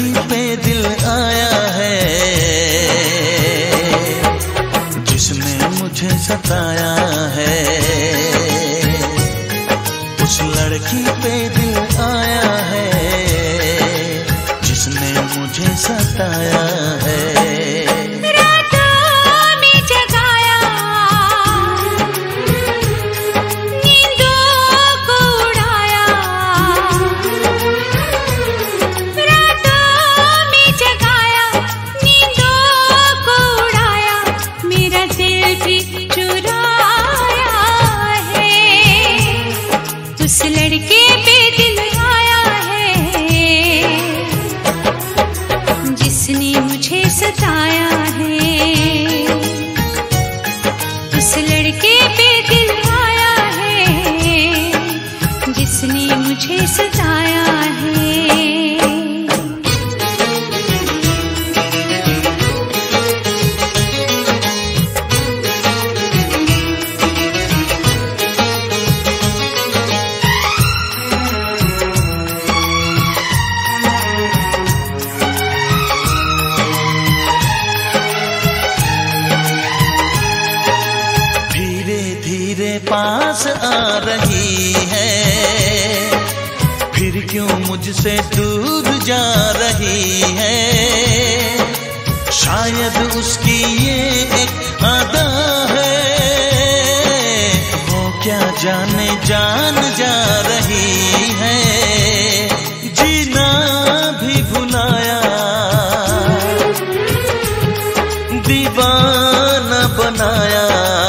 लड़की पे दिल आया है जिसने मुझे सताया है। उस लड़की पे दिल आया है जिसने मुझे सताया है। उस लड़के पे दिल आया है जिसने मुझे सताया है। उस लड़के पे दिल आया है जिसने मुझे सताया है। पास आ रही है फिर क्यों मुझसे दूर जा रही है। शायद उसकी ये एक अदा है वो क्या जाने जान जा रही है। जीना भी भुलाया दीवाना बनाया।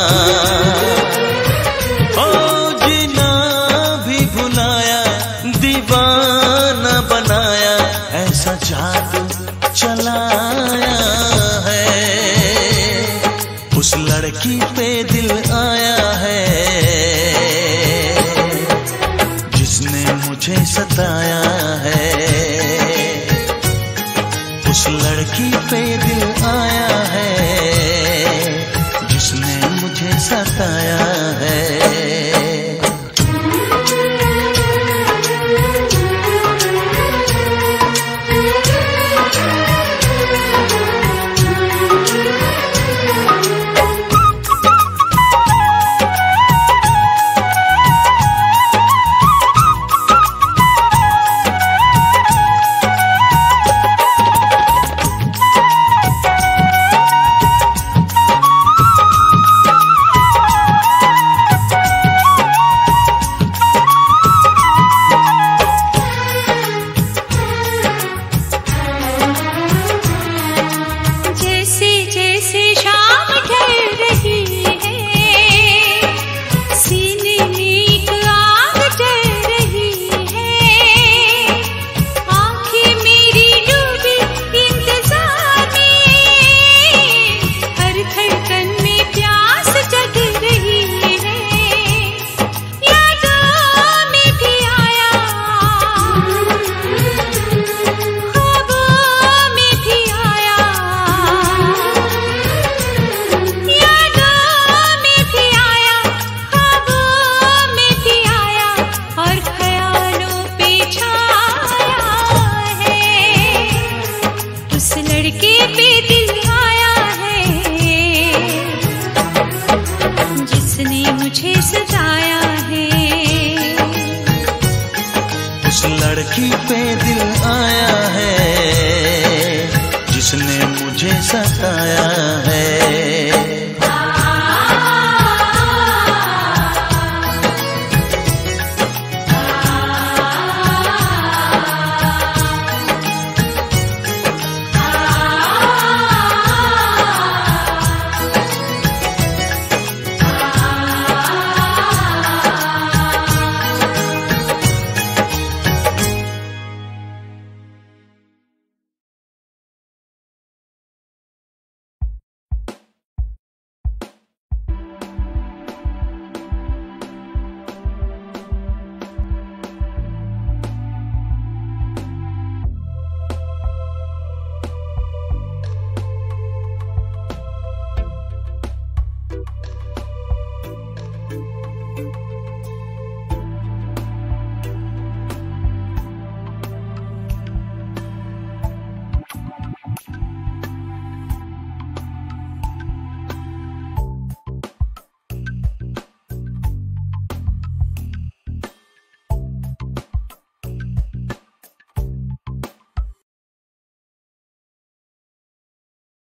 दीवाना बनाया ऐसा जादू चलाया है। उस लड़की पे दिल आया है जिसने मुझे सताया है। उस लड़की पे दिल आया है जिसने मुझे सताया है। लड़के पे दिल आया है जिसने मुझे सताया है। उस लड़की पे दिल आया है जिसने मुझे सताया है।